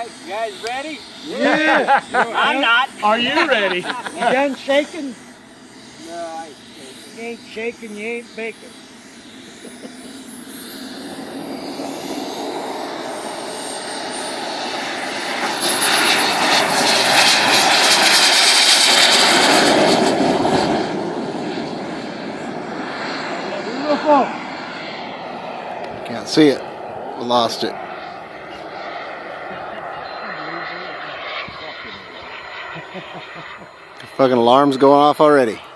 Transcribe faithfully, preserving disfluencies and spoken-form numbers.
right, you guys ready? Yeah. I'm not. Are you ready? You done shaking? No, I ain't shaking. You ain't shaking, you ain't baking. Beautiful. Can't see it. We lost it. The fucking alarm's going off already.